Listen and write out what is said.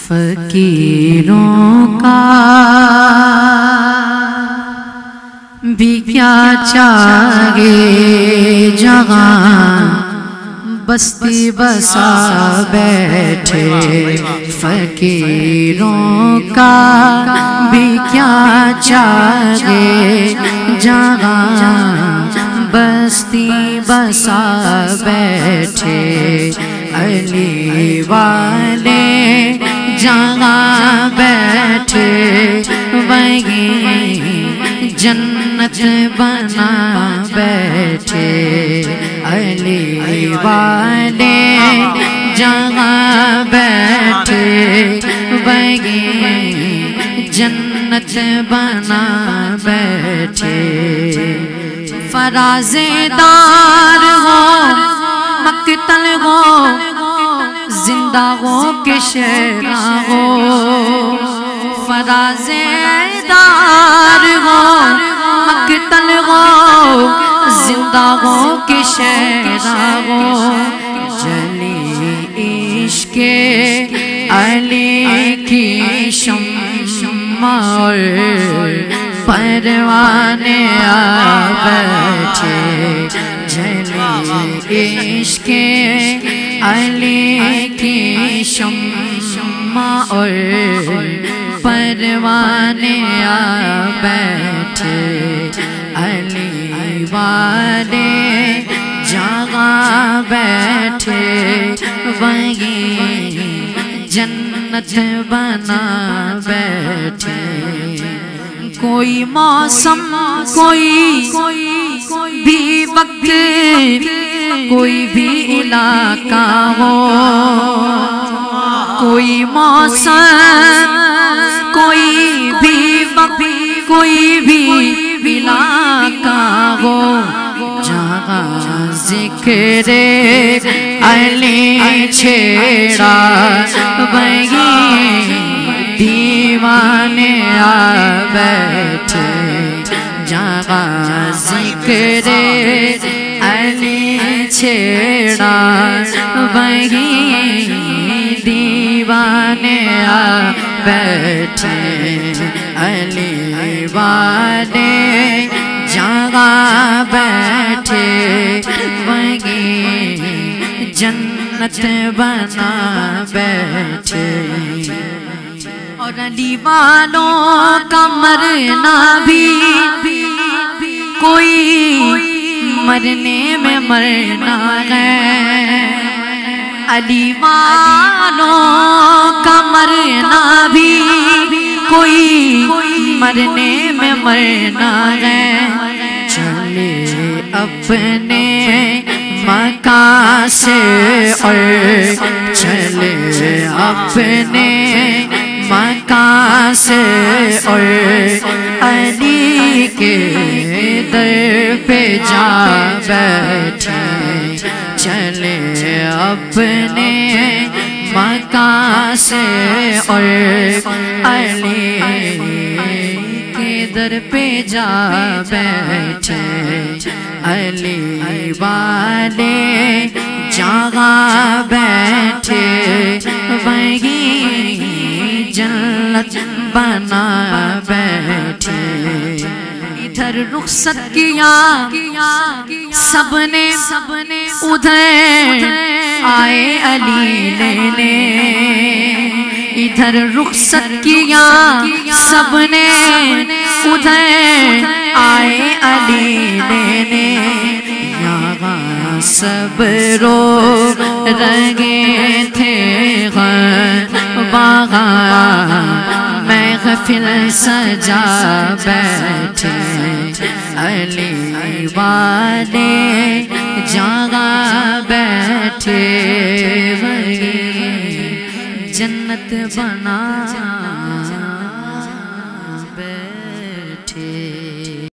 فقیروں کا بھی کیا چاہیے جہاں بستی بسا بیٹھے، فقیروں کا بھی کیا چاہیے جہاں بستی بسا بیٹھے، علی والے جہاں بیٹھے وہیں جنت بنا بیٹھے، علی والے جہاں بیٹھے وہیں جنت بنا بیٹھے، فرازدار ہو مقتل ہو زندہ ہو کہ شیرا ہو، فرازدار ہو مقتل ہو زندہ ہو کہ شیرا ہو، جلی عشق علی کی شمع اور پروانے آ بیٹھے، جلی عشق علی کی شمع اور پروانے آ بیٹھے، علی والے جہاں بیٹھے وہیں جنت بنا بیٹھے، کوئی موسم کوئی بھی وقت کوئی بھی علاقہ ہو، کوئی موسم کوئی بھی وقت کوئی بھی علاقہ ہو، جہاں ذکر علی چھیڑا وہیں دیوانے آ بیٹھے، جہاں ذکر علی چھیڑا وہیں دیوانے آ بیٹھے، علی والے جہاں بیٹھے وہیں جنت بنا بیٹھے، اور علی والوں کا مرنا بھی کوئی مرنے میں مرنا ہے، علی والوں کا مرنا بھی کوئی مرنے میں مرنا ہے، چلے اپنے مکان سے اور چلے اپنے مکان سے اور علی کے در پہ جا بیٹھے، چلے اپنے مکان سے اور علی کے در پہ جا بیٹھے، علی والے جہاں بیٹھے وہیں جنت بنا بیٹھے، ادھر رخصت کیا سب نے ادھر آئے علی لینے، ادھر رخصت کیا سب نے ادھر آئے علی لینے، یہاں سب رو رہے تھے وہاں محفل سجا بیٹھے، علی والے جہاں بیٹھے وہیں جنت بنا